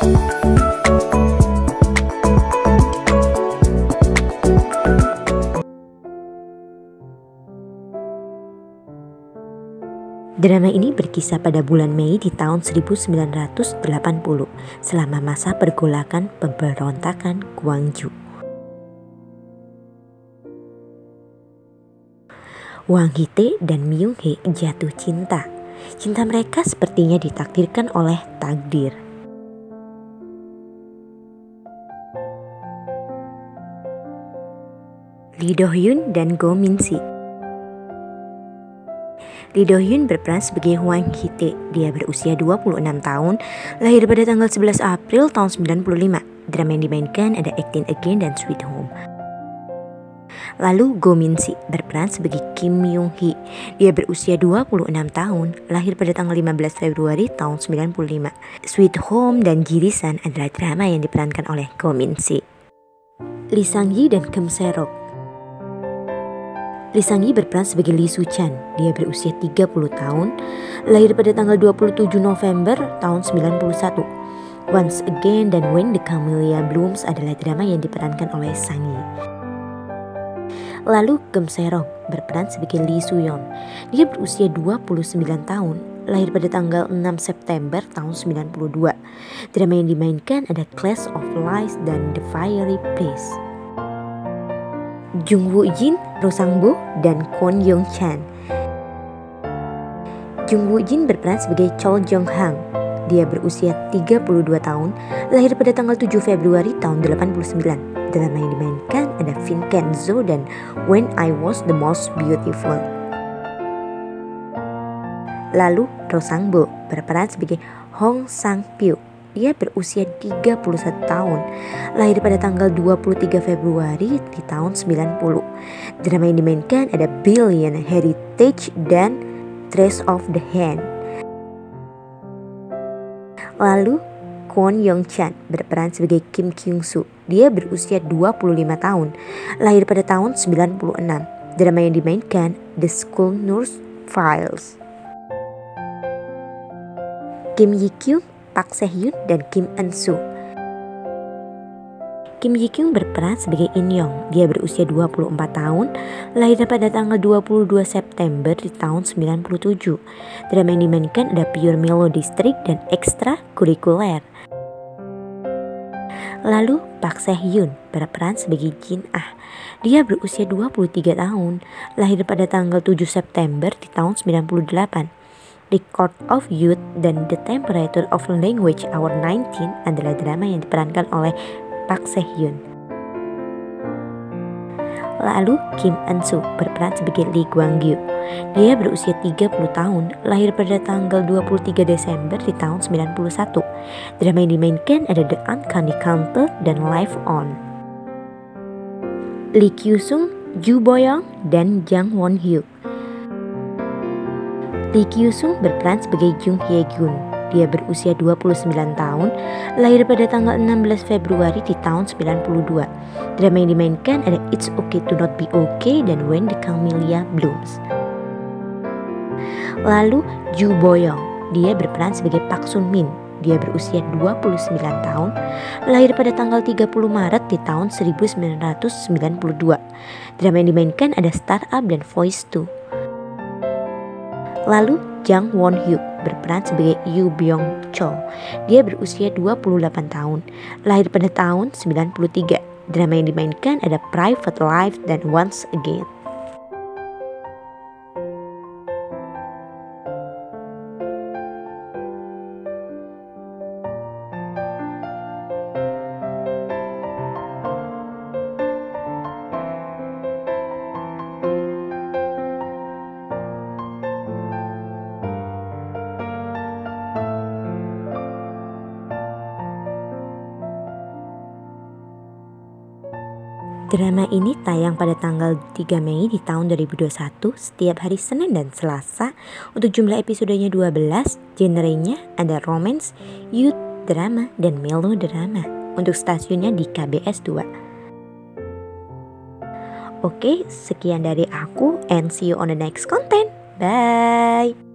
Drama ini berkisah pada bulan Mei di tahun 1980 selama masa pergolakan pemberontakan Gwangju. Wang Hye dan Myung Hee jatuh cinta. Cinta mereka sepertinya ditakdirkan oleh takdir. Lee Do Hyun dan Go Min Si. Lee Do Hyun berperan sebagai Wang Hye. Dia berusia 26 tahun, lahir pada tanggal 11 April tahun 95. Drama yang dimainkan ada Acting Again dan Sweet Home. Lalu Go Min Si berperan sebagai Kim Myung Hee. Dia berusia 26 tahun, lahir pada tanggal 15 Februari tahun 95. Sweet Home dan Jirisan adalah drama yang diperankan oleh Go Min Si. Lee Sang Yi dan Kim Se Rok. Lee Sang Yi berperan sebagai Lee Soo Chan. Dia berusia 30 tahun, lahir pada tanggal 27 November tahun 91. Once Again dan When the Camellia Blooms adalah drama yang diperankan oleh Sang Yi. Lalu Kim Se Rok berperan sebagai Lee Soo Yeon. Dia berusia 29 tahun, lahir pada tanggal 6 September tahun 92. Drama yang dimainkan ada Clash of Lies dan The Fiery Place. Jung Woo Jin, Ro Sang Bo, dan Kwon Young Chan. Jung Woo Jin berperan sebagai Chol Jong Hang. Dia berusia 32 tahun, lahir pada tanggal 7 Februari tahun 89. Drama yang dimainkan ada Vincenzo dan When I Was the Most Beautiful. Lalu Ro Sang Bo berperan sebagai Hong Sang Pyo. Dia berusia 31 tahun, lahir pada tanggal 23 Februari di tahun 90. Drama yang dimainkan ada Billion Heritage dan Trace of the Hand. Lalu Kwon Young Chan berperan sebagai Kim Kyung Soo. Dia berusia 25 tahun, lahir pada tahun 96. Drama yang dimainkan The School Nurse Files. Kim Yi Kyung, Park Se Hyun, dan Kim Eun Soo. Kim Yi Kyung berperan sebagai In Young. Dia berusia 24 tahun, lahir pada tanggal 22 September di tahun 97. Drama yang dimainkan ada Pure Mellow District dan Extra Kurikuler. Lalu Park Se Hyun berperan sebagai Jin Ah. Dia berusia 23 tahun, lahir pada tanggal 7 September di tahun 98. Record of Youth dan The Temperature of Language Hour 19 adalah drama yang diperankan oleh Park Se Hyun. Lalu Kim Eun Soo berperan sebagai Lee Gwang Gyu. Dia berusia 30 tahun, lahir pada tanggal 23 Desember di tahun 91. Drama yang dimainkan ada The Uncanny Counter dan Live On. Lee Kyu Sung, Ju Boyoung, dan Jang Won Hyuk. Lee Kyu Sung berperan sebagai Jung Hye Gun. Dia berusia 29 tahun, lahir pada tanggal 16 Februari di tahun 92. Drama yang dimainkan ada It's Okay to Not Be Okay dan When the Camellia Blooms. Lalu Ju Boyoung, dia berperan sebagai Park Sun Min. Dia berusia 29 tahun, lahir pada tanggal 30 Maret di tahun 1992. Drama yang dimainkan ada Startup dan Voice 2. Lalu Jang Won Hyuk berperan sebagai Yoo Byung Cho. Dia berusia 28 tahun, lahir pada tahun 93. Drama yang dimainkan ada Private Life dan Once Again. Drama ini tayang pada tanggal 3 Mei di tahun 2021 setiap hari Senin dan Selasa. Untuk jumlah episodenya 12, genrenya ada romance, youth, drama, dan melodrama. Untuk stasiunnya di KBS 2. Oke, sekian dari aku and see you on the next content. Bye!